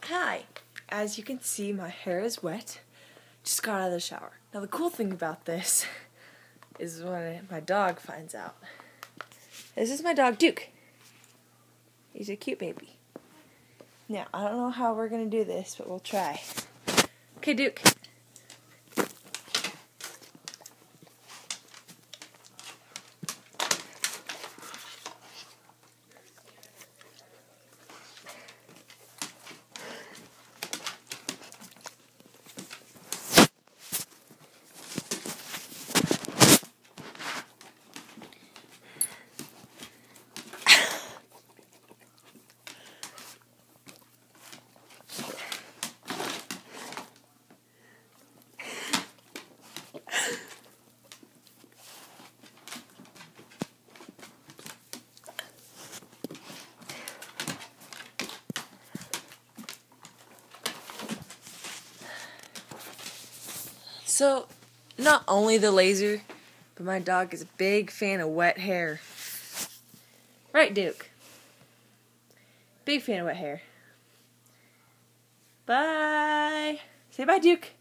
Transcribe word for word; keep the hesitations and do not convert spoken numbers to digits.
Hi. As you can see, my hair is wet. Just got out of the shower. Now the cool thing about this is when my dog finds out. This is my dog, Duke. He's a cute baby. Now, I don't know how we're going to do this, but we'll try. Okay, Duke. So, not only the laser, but my dog is a big fan of wet hair. Right, Duke? Big fan of wet hair. Bye. Say bye, Duke.